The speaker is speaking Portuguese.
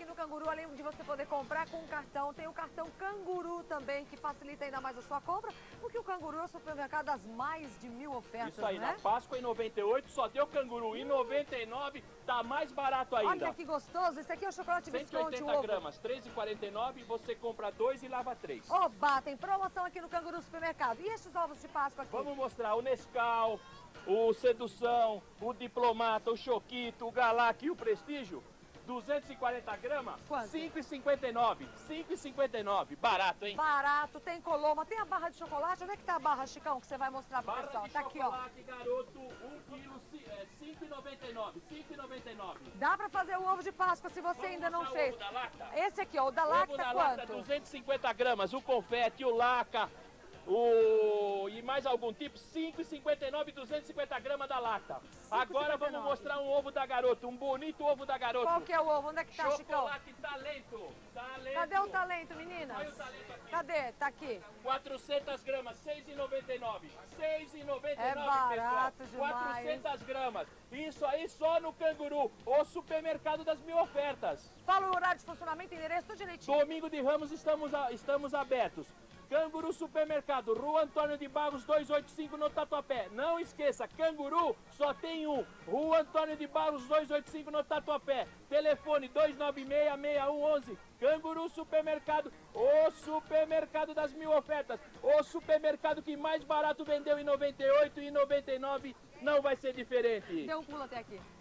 aqui no Canguru, além de você poder comprar com cartão, tem o cartão Canguru também, que facilita ainda mais a sua compra, porque o Canguru é o supermercado das mais de 1000 ofertas, Isso aí, né? na Páscoa em 98 só deu Canguru, em 99 tá mais barato ainda. Olha que gostoso, esse aqui é o chocolate Visconti, o 180 ovo. gramas, R$ 13,49, você compra 2 e lava 3. Oba, tem promoção aqui no Canguru Supermercado. E estes ovos de Páscoa aqui? Vamos mostrar o Nescau, o Sedução, o Diplomata, o Choquito, o Galac e o Prestígio. 240 gramas, Quanto? 5,59. 5,59. Barato, hein? Barato, tem Coloma, tem a barra de chocolate. Onde é que tá a barra, Chicão, que você vai mostrar pro Barra pessoal? de Tá aqui, ó. chocolate, garoto, 1 quilo, 5,99. 5,99. Dá pra fazer o ovo de Páscoa se você ainda não mostrar o fez. ovo da Lacta? Esse aqui, ó, o da Ovo Lacta, da Lacta, quanto? 250 gramas, o confete, o laca, e mais algum tipo, 5,59, 250 gramas da Lacta. Agora vamos mostrar um ovo da Garoto, um bonito ovo da Garoto. Qual que é o ovo? Onde é que tá, Chicão? Chocolate Talento. Talento. Cadê o talento, meninas? Olha o talento aqui. Cadê? Tá aqui. 400 gramas, 6,99. 6,99, É barato pessoal. demais. 400 gramas. Isso aí só no Canguru, o supermercado das 1000 ofertas. Fala o horário de funcionamento, endereço, tudo direitinho. Domingo de Ramos estamos abertos. Canguru Supermercado, Rua Antônio de Barros 285 no Tatuapé. Não esqueça, Canguru só tem um. Rua Antônio de Barros 285 no Tatuapé. Telefone 296-6111. Canguru Supermercado, o supermercado das 1000 ofertas. O supermercado que mais barato vendeu em 98 e em 99 não vai ser diferente. Deu um pulo até aqui.